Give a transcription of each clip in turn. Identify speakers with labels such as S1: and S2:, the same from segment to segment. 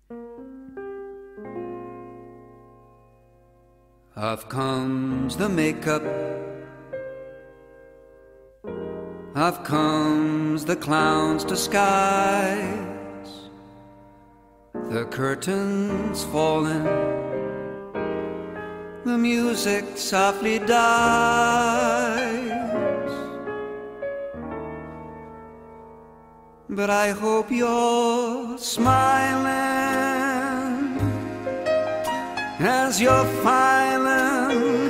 S1: Off comes the makeup, off comes the clown's disguise. The curtain's fallen, the music softly dies. But I hope you're smiling as you're filing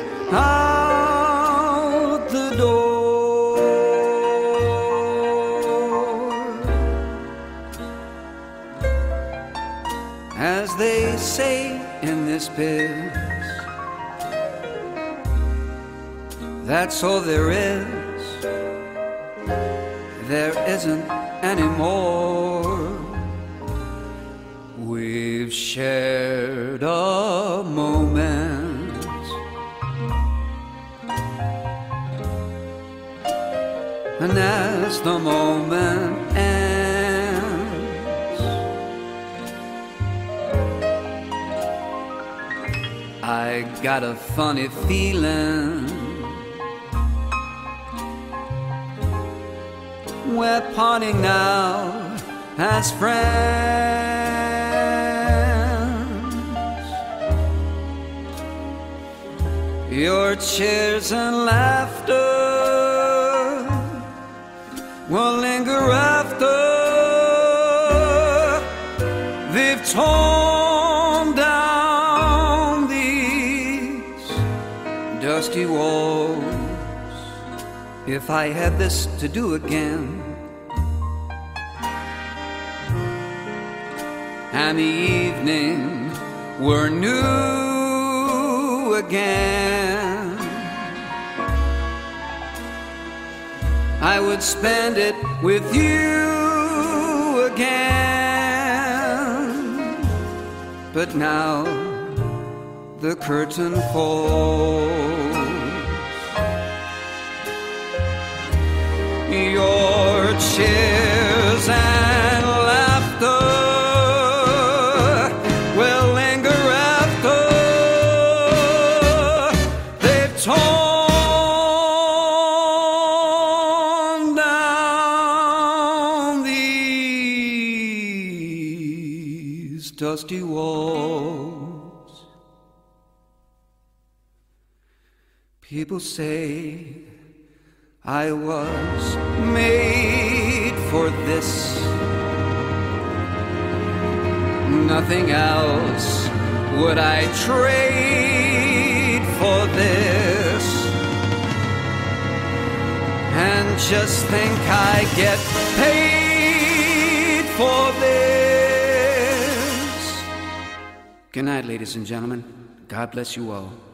S1: out the door. As they say in this biz, that's all there is. There isn't anymore. We've shared a moment, and as the moment ends, I got a funny feeling we're parting now as friends. Your cheers and laughter will linger after they've torn down these dusty walls. If I had this to do again, and the evening were new again, I would spend it with you again. But now the curtain falls. Your cheers and laughter will linger after they've torn down these dusty walls. People say I was made for this. Nothing else would I trade for this. And just think I get paid for this. Good night, ladies and gentlemen. God bless you all.